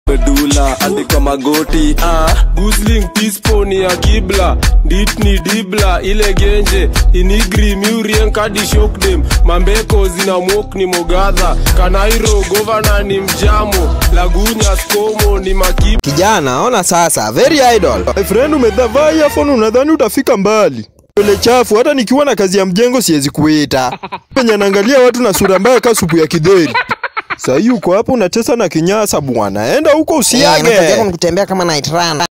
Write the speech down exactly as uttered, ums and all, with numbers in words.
Medula andika magoti ah Gusling Pisponi ya kibla Ditni dibla ile genje Inigri miurien kadi shokdem Mambeko zina mwok ni mogadha Kanairo governor ni mjamo Lagunya skomo ni makipa. Kijana ona sasa very idol. My friend umedhavaa earphone unadhani utafika mbali. Ile chafu hata nikiwa na kazi ya mjengo siwezi kuita. Penye naangalia watu na sura mbaya kama supu ya kidheri. Sasa uko hapo unatesa na kinyasa bwana. Enda huko usiage. Eh, nataka kutembea kama night run.